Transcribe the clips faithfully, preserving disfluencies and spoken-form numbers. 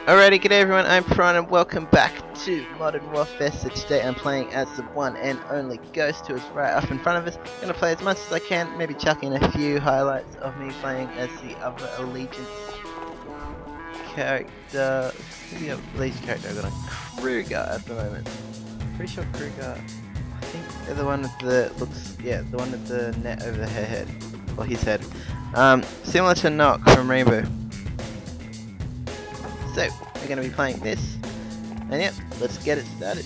Alrighty, g'day everyone, I'm Prawn and welcome back to Modern Warfare. So today I'm playing as the one and only Ghost, who is right up in front of us. I'm going to play as much as I can, maybe chuck in a few highlights of me playing as the other Allegiance character. Who's the other Allegiance character? I've got a Kruger at the moment. Pretty sure Kruger, I think they're the one with the, looks, yeah, the one with the net over her head, or his head. Um, similar to Knock from Rainbow. So, we're going to be playing this, and yep, let's get it started.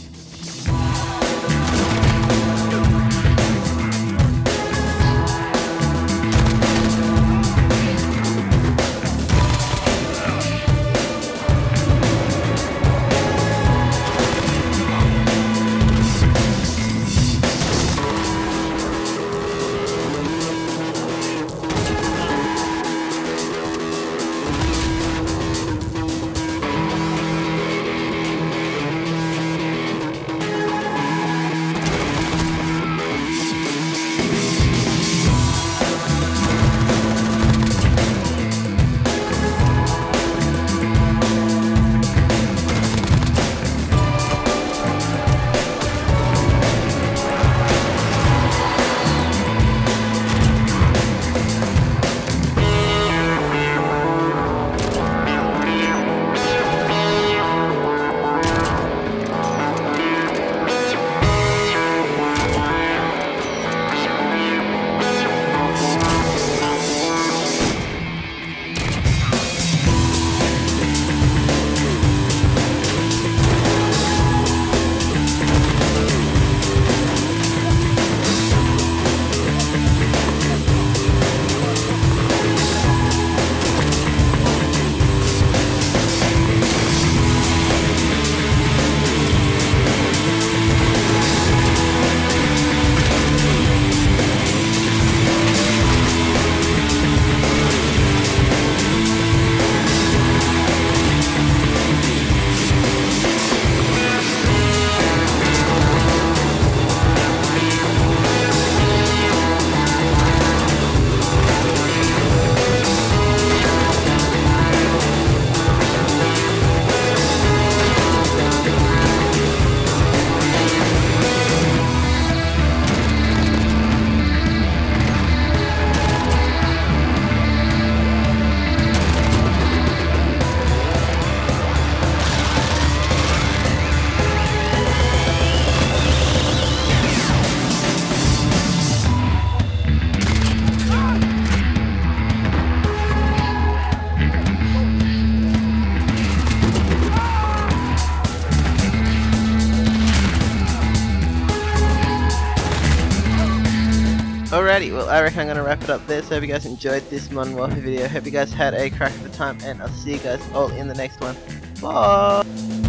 Alrighty, well I reckon I'm going to wrap it up there, so I hope you guys enjoyed this Modern Warfare video. I hope you guys had a crack of a time, and I'll see you guys all in the next one. Bye!